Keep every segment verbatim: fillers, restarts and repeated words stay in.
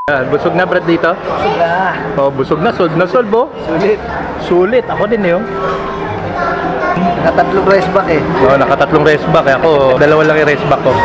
Ah, busog na Brad dito? Busog na. Oh, busog na, sold na sold bo. Sulit. Sulit, ako din yun. Nakatatlong rice back eh. Oo, nakatatlong race back. Ako, dalawa lang yung race back ko.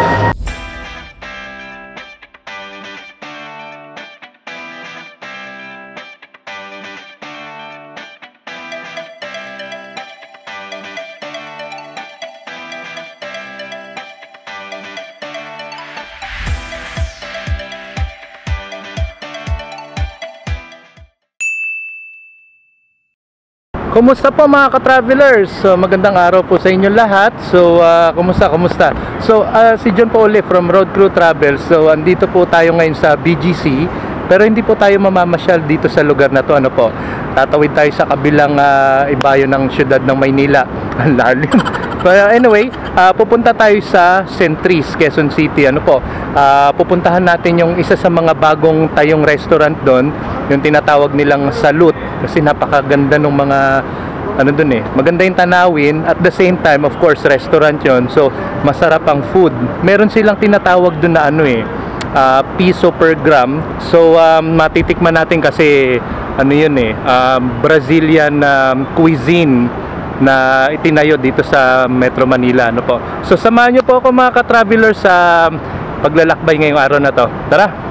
Kumusta po mga ka-travelers? So, magandang araw po sa inyo lahat. So, uh, kumusta, kumusta? So, uh, si John po ulit from Road Crew Travel. So, andito po tayo ngayon sa B G C. Pero hindi po tayo mamamasyal dito sa lugar na to. Ano po? Tatawid tayo sa kabilang uh, ibayo ng syudad ng Maynila. Ang lalim. But anyway, uh, pupunta tayo sa Centris, Quezon City. Ano po? Uh, pupuntahan natin yung isa sa mga bagong tayong restaurant doon, yung tinatawag nilang Salut, kasi napakaganda ng mga ano doon eh. Maganda yung tanawin, at the same time, of course, restaurant yon. So, masarap ang food. Meron silang tinatawag doon na ano eh, uh, piso per gram. So, um, matitikman natin kasi ano yun eh, um, Brazilian um, cuisine na itinayo dito sa Metro Manila, ano po. So samahan niyo po ako mga ka-traveler sa paglalakbay ngayong araw na to. Tara!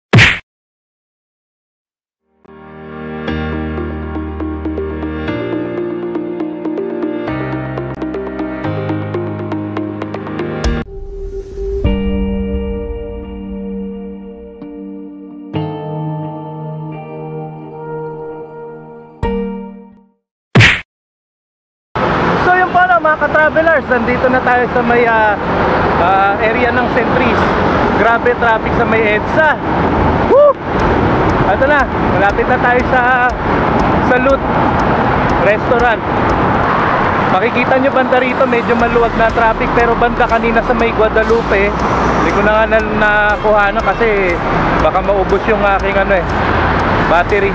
Mga ka-travelers, nandito na tayo sa may uh, uh, area ng Centris. Grabe traffic sa may EDSA. Woo! Ito na, malapit na tayo sa Salut Restaurant. Makikita nyo banda rito, medyo maluwag na traffic, pero banda kanina sa may Guadalupe, hindi ko na nga nakuha na kasi baka maubos yung aking ano eh, battery.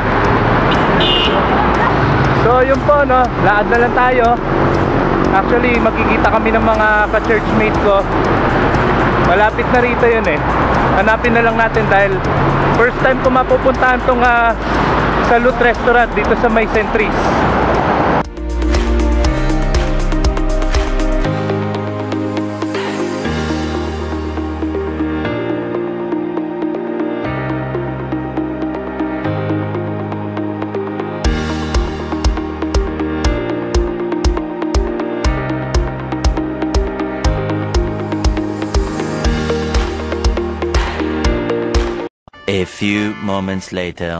So yun po, no, laad na lang tayo. Actually, magkikita kami ng mga ka-churchmate ko. Malapit na rito yun eh. Hanapin na lang natin dahil first time ko mapupuntahan tong uh, Salut Restaurant dito sa may Centris. A few moments later.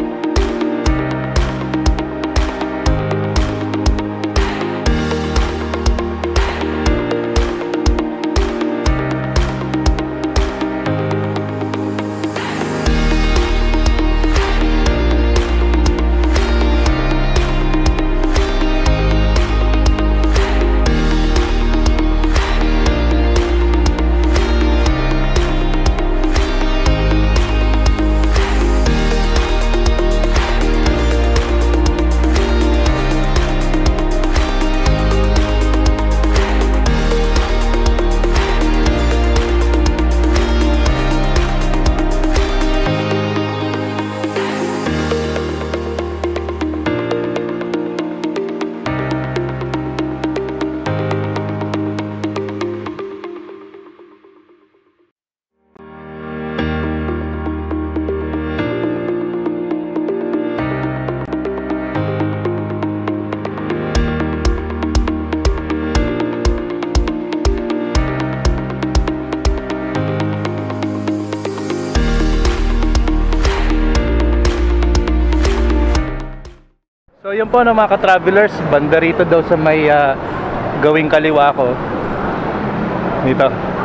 So yun po no mga ka-travelers, banda rito daw sa may uh, gawing kaliwa ko dito.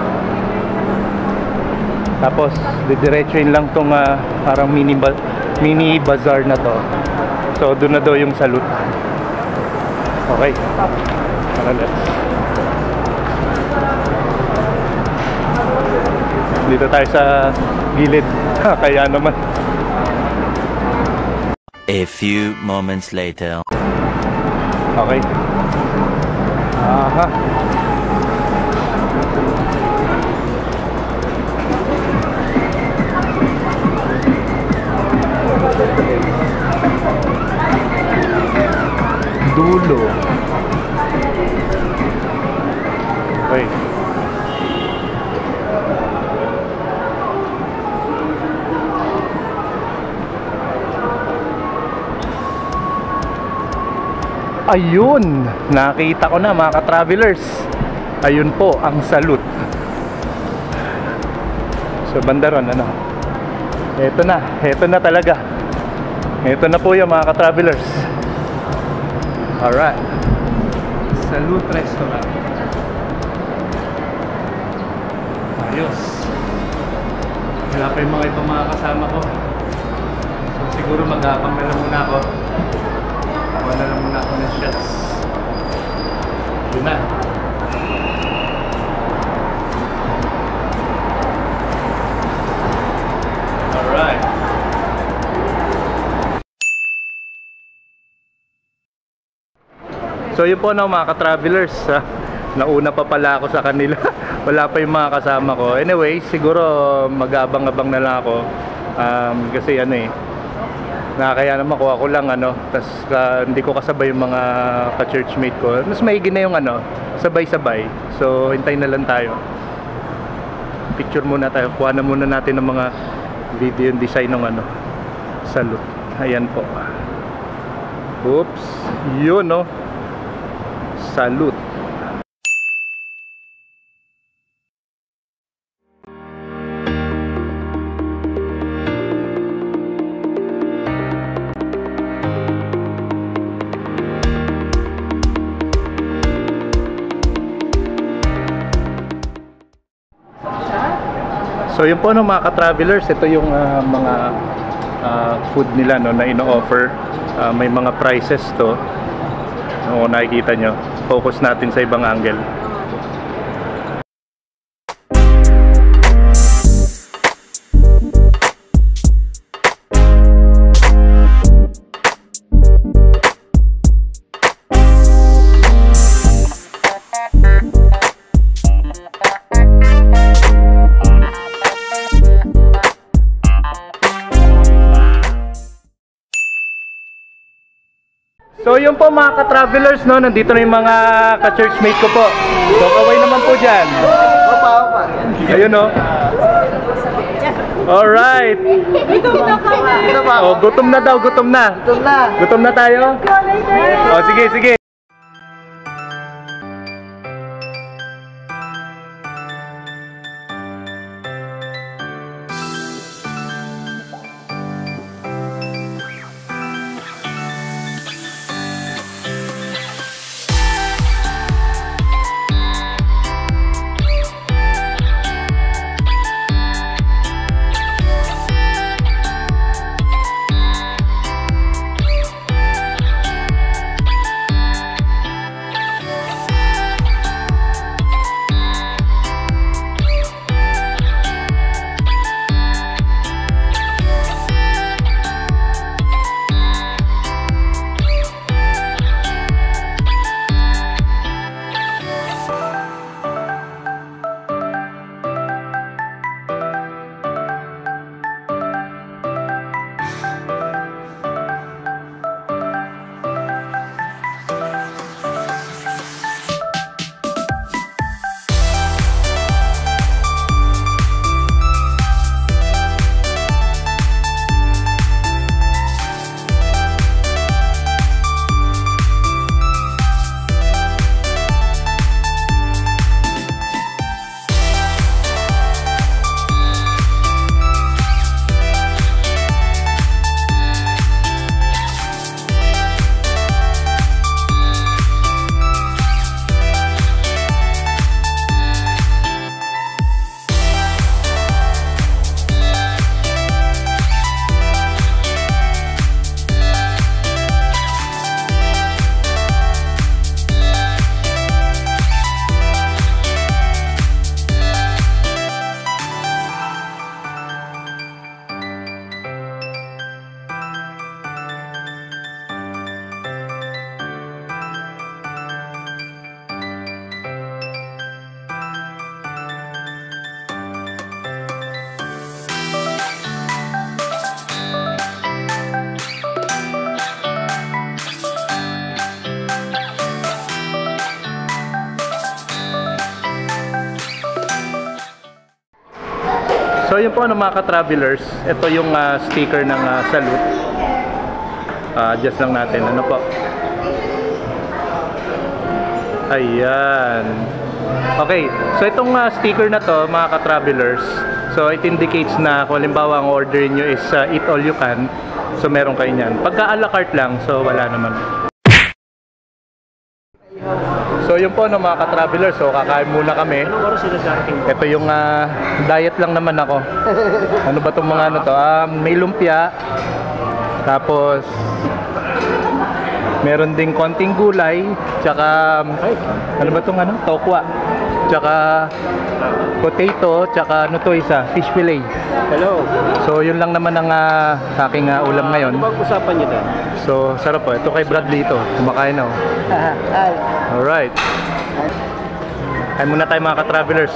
Tapos didiretsuin lang tong uh, parang mini, ba mini bazaar na to. So doon na daw yung Salut. Okay, tara, let's. Dito tayo sa gilid. Kaya naman. A few moments later. Okay. Aha. dulo. Okay. Ayun, nakita ko na mga ka-travelers. Ayun po ang Salud. So bandaron, ano? Ito na, ito na talaga. Ito na po yung mga ka-travelers. Alright, Salut Restaurant. Ayos. Wala pa yung mga ibang mga kasama ko. So siguro mag-aapang na lang muna ako. Ako na lang muna ako ng shots. Yun na. Alright. So yun po no mga ka-travelers, ha? Nauna pa pala ako sa kanila. Wala pa yung mga kasama ko. Anyway, siguro mag-abang-abang na lang ako. Um, kasi ano eh, nakakaya naman ko ako lang ano, tas uh, hindi ko kasabay yung mga ka-churchmate ko. Mas maigi na yung ano, sabay-sabay. So hintayin na lang tayo. Picture muna tayo. Kuha na muna natin ng mga video and design ng ano, Salud. Ayan po. Oops. Yun no. Salud. So yun po no mga ka-travelers, ito yung uh, mga uh, food nila no, na ino-offer. Uh, may mga prices to. Kung nakikita nyo, focus natin sa ibang angle. So yun po mga ka-travelers no, nandito na yung mga ka-churchmate ko po. So kaway naman po dyan. Opa, opa. Ayun no. Alright. Oh, gutom na daw, gutom na. Gutom na. Gutom na tayo? Oh, sige, sige. So yun po ano mga ka-travelers, ito yung uh, sticker ng uh, Salut. Uh, adjust lang natin, ano po. Ayan. Okay, so itong uh, sticker na to mga ka-travelers, so it indicates na kung halimbawa ang order nyo is uh, eat all you can, so meron kayo nyan. Pagka a la carte lang, so wala naman. So yun po no mga ka-travelers, so kakain muna kami. Ito yung uh, diet lang naman ako. Ano ba itong mga ano to? Um, may lumpia, tapos meron ding konting gulay, tsaka ano ba itong ano? Tokwa, tsaka potato, tsaka ano to isa? Fish fillet. Hello. So yun lang naman ang uh, aking uh, ulam ngayon. Ano bang usapan nyo doon? So sarap po. Ito kay Bradley ito. Kumakain na oh. Alright. Kain muna tayo mga ka-travelers.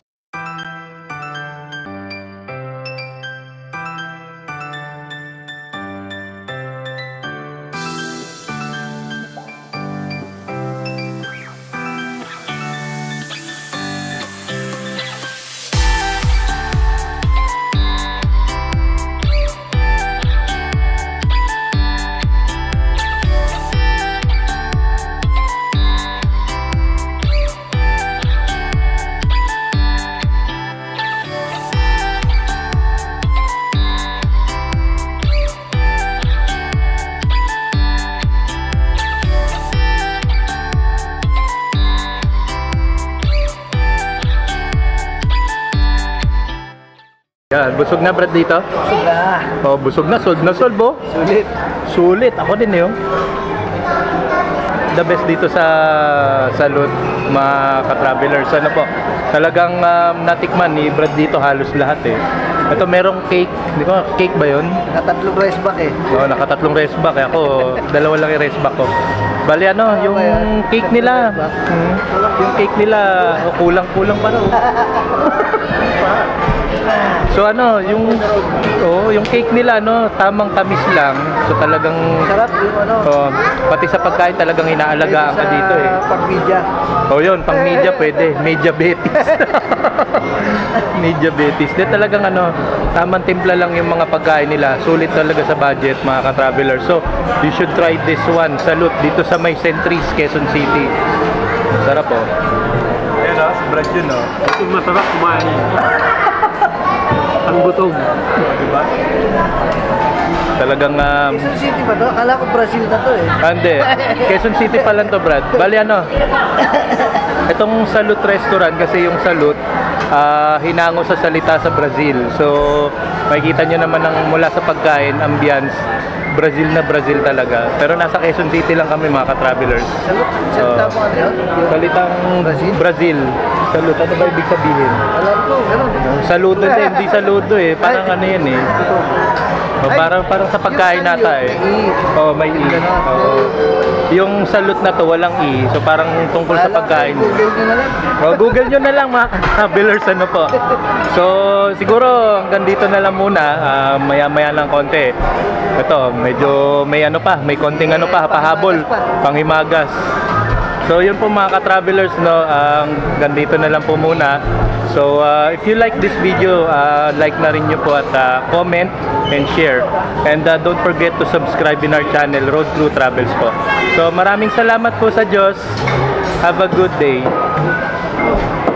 Yan, busog na Brad dito? Busog na. Oh, busog na, sold na sold bo. Sulit. Sulit, ako din yun. The best dito sa Salut, mga ka-travelers. Ano po, talagang um, natikman ni Brad dito halos lahat eh. Ito merong cake, hindi ko, cake ba yun? Nakatatlong rice back eh. Oo, nakatatlong rice back eh. Ako, dalawa lang yung rice back ko. Bali ano, yung cake nila, hmm, yung cake nila, oh, kulang-kulang pa raw. So ano, yung oh, yung cake nila no, tamang tamis lang. So talagang Sarap yung ano. Oh, pati sa pagkain talagang inaalagaan ka dito eh. Pag media. Oh, yun, pang media pwede, media betis. Media betis. De talagang ano, tamang timpla lang yung mga pagkain nila. Sulit talaga sa budget mga ka-traveler. So, you should try this one. Salut dito sa may Centris, Quezon City. Sarap oh. Ayan oh, si Brad yun oh. Ito masarap kumain. Ang gutom. Diba? Talagang um, Quezon City ba to? Akala ko Brazil na to eh. Hindi. Quezon City pa lang to, Brad. Bali ano? Itong Salut Restaurant kasi yung Salut uh, hinango sa salita sa Brazil. So, makikita nyo naman ng mula sa pagkain, ambience, Brazil na Brazil talaga. Pero nasa Quezon City lang kami mga ka-travelers. Salut? Salita mo ano yun? Salitang Brazil? Brazil. Salut. Ano ba ibig sabihin? Alam ko, gano'n. Saludo din, hindi saludo eh. Parang ano yan eh. Oh, parang parang sa pagkain nata eh. Oh, may i. Oh. Yung Salut na to walang i. So parang tungkol sa pagkain. Google nyo na lang. Oh, Google nyo na lang mga travelers ano po. So siguro hanggang dito na lang muna. Uh, maya-maya lang konti. Ito, medyo may ano pa, may konting ano pa, pahabol, panghimagas. So yun po mga ka-travelers no, ang uh, ganito na lang po muna. So uh, if you like this video, uh, like na rin nyo po at uh, comment and share. And uh, don't forget to subscribe in our channel, Road Crew Travels po. So maraming salamat po sa Diyos. Have a good day.